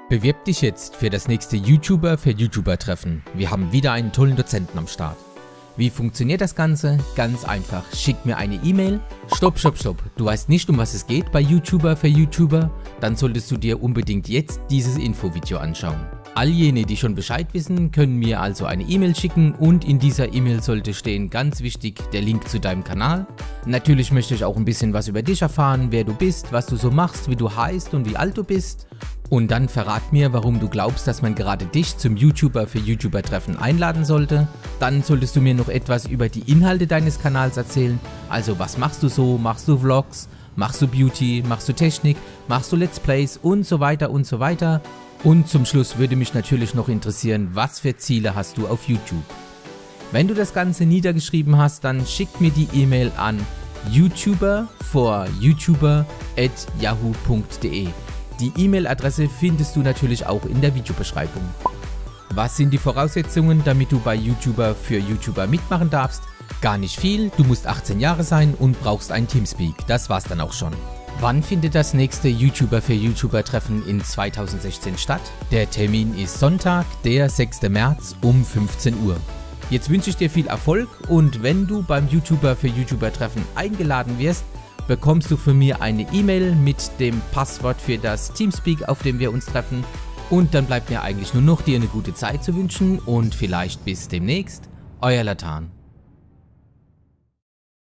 Bewirb dich jetzt für das nächste YouTuber für YouTuber Treffen. Wir haben wieder einen tollen Dozenten am Start. Wie funktioniert das Ganze? Ganz einfach. Schick mir eine E-Mail. Stopp. Du weißt nicht, um was es geht bei YouTuber für YouTuber? Dann solltest du dir unbedingt jetzt dieses Infovideo anschauen. All jene, die schon Bescheid wissen, können mir also eine E-Mail schicken und in dieser E-Mail sollte stehen, ganz wichtig, der Link zu deinem Kanal. Natürlich möchte ich auch ein bisschen was über dich erfahren, wer du bist, was du so machst, wie du heißt und wie alt du bist. Und dann verrat mir, warum du glaubst, dass man gerade dich zum YouTuber für YouTuber Treffen einladen sollte. Dann solltest du mir noch etwas über die Inhalte deines Kanals erzählen. Also was machst du so? Machst du Vlogs? Machst du Beauty? Machst du Technik? Machst du Let's Plays? Und so weiter und so weiter. Und zum Schluss würde mich natürlich noch interessieren, was für Ziele hast du auf YouTube? Wenn du das Ganze niedergeschrieben hast, dann schick mir die E-Mail an youtuber@yahoo.de. Die E-Mail-Adresse findest du natürlich auch in der Videobeschreibung. Was sind die Voraussetzungen, damit du bei YouTuber für YouTuber mitmachen darfst? Gar nicht viel, du musst 18 Jahre sein und brauchst ein Teamspeak, das war's dann auch schon. Wann findet das nächste YouTuber für YouTuber Treffen in 2016 statt? Der Termin ist Sonntag, der 6. März um 15 Uhr. Jetzt wünsche ich dir viel Erfolg und wenn du beim YouTuber für YouTuber Treffen eingeladen wirst, bekommst du von mir eine E-Mail mit dem Passwort für das Teamspeak, auf dem wir uns treffen. Und dann bleibt mir eigentlich nur noch dir eine gute Zeit zu wünschen und vielleicht bis demnächst. Euer Latan.